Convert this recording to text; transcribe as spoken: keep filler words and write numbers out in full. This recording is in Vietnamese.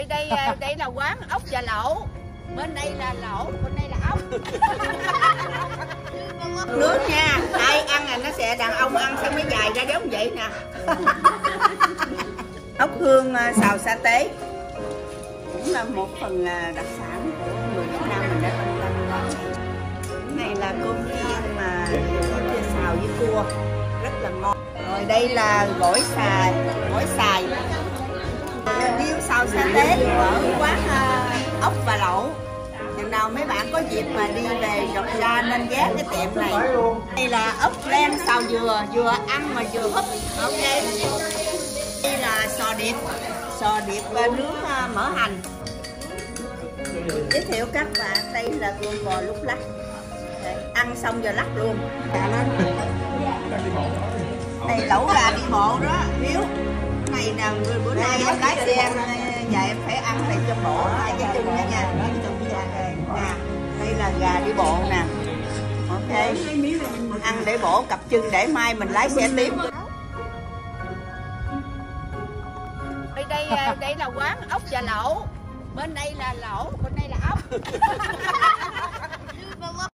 đây đây đây là quán ốc và lẩu, bên đây là lẩu, bên đây là ốc. Nước nha, ai ăn là nó sẽ, đàn ông ăn sẽ mới dài ra giống vậy nè. Ốc hương xào sa tế cũng là một phần đặc sản của người Việt Nam mình đã từng làm món này. Cái này là cơm chiên mà cơm chiên xào với cua rất là ngon. Rồi đây là gỏi xài, gỏi xài riêu xào sa tế ở quán uh, ốc và lẩu. Chừng nào mấy bạn có dịp mà đi về dọc ra nên ghé cái tiệm này. Đây là ốc len xào dừa, vừa ăn mà vừa húp. Ok. Đây là sò điệp, sò điệp nướng uh, mỡ hành. Giới thiệu các bạn, đây là con bò lúc lắc. Ăn xong giờ lắc luôn. Đây lẩu gà đi bộ đó, Hiếu. Này nè, bữa nay em lái xe và em phải ăn này cho bộ hai cái chân nha nha. Nè, đây là gà đi bộ nè. Ok. Ăn để bổ cặp chân để mai mình lái xe tiếp. Đây đây đây là quán ốc và lẩu. Bên đây là lẩu, bên đây là ốc.